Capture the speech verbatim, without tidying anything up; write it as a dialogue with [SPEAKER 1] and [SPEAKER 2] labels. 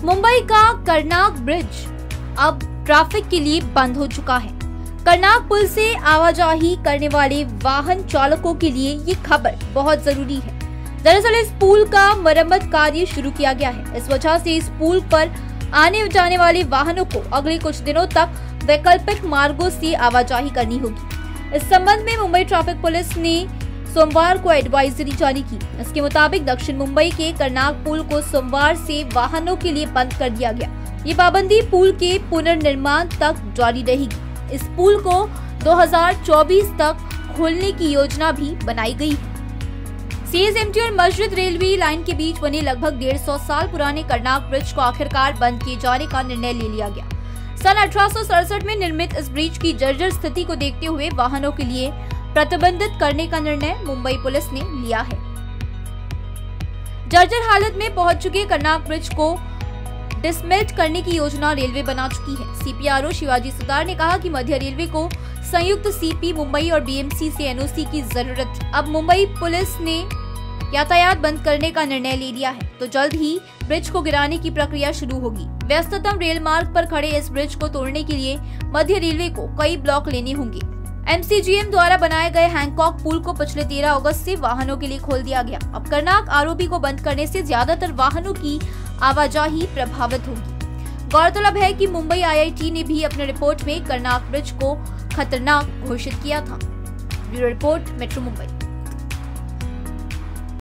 [SPEAKER 1] मुंबई का करनाक ब्रिज अब ट्रैफिक के लिए बंद हो चुका है। करनाक पुल से आवाजाही करने वाले वाहन चालकों के लिए ये खबर बहुत जरूरी है। दरअसल इस पुल का मरम्मत कार्य शुरू किया गया है। इस वजह से इस पुल पर आने जाने वाले वाहनों को अगले कुछ दिनों तक वैकल्पिक मार्गों से आवाजाही करनी होगी। इस संबंध में मुंबई ट्रैफिक पुलिस ने सोमवार को एडवाइजरी जारी की। इसके मुताबिक दक्षिण मुंबई के करनाक पुल को सोमवार से वाहनों के लिए बंद कर दिया गया। ये पाबंदी पुल के पुनर्निर्माण तक जारी रहेगी। इस पुल को दो हज़ार चौबीस तक खोलने की योजना भी बनाई गई है। सीएसएमटी और मस्जिद रेलवे लाइन के बीच बने लगभग डेढ़ सौ साल पुराने करनाक ब्रिज को आखिरकार बंद किए जाने का निर्णय ले लिया गया। सन अठारह सौ सड़सठ में निर्मित इस ब्रिज की जर्जर स्थिति को देखते हुए वाहनों के लिए प्रतिबंधित करने का निर्णय मुंबई पुलिस ने लिया है। जर्जर हालत में पहुंच चुके करनाक ब्रिज को डिसमेल्ट करने की योजना रेलवे बना चुकी है। सीपीआरओ शिवाजी सुतार ने कहा कि मध्य रेलवे को संयुक्त सीपी मुंबई और बीएमसी से एनओसी की जरूरत है। अब मुंबई पुलिस ने यातायात बंद करने का निर्णय ले लिया है, तो जल्द ही ब्रिज को गिराने की प्रक्रिया शुरू होगी। व्यस्ततम रेल मार्ग पर खड़े इस ब्रिज को तोड़ने के लिए मध्य रेलवे को कई ब्लॉक लेने होंगे। एमसीजीएम द्वारा बनाए गए हैंकॉक पुल को पिछले तेरह अगस्त से वाहनों के लिए खोल दिया गया। अब करनाक आरओबी को बंद करने से ज्यादातर वाहनों की आवाजाही प्रभावित होगी। गौरतलब है कि मुंबई आईआईटी ने भी अपने रिपोर्ट में करनाक ब्रिज को खतरनाक घोषित किया था। Bureau report, metro Mumbai.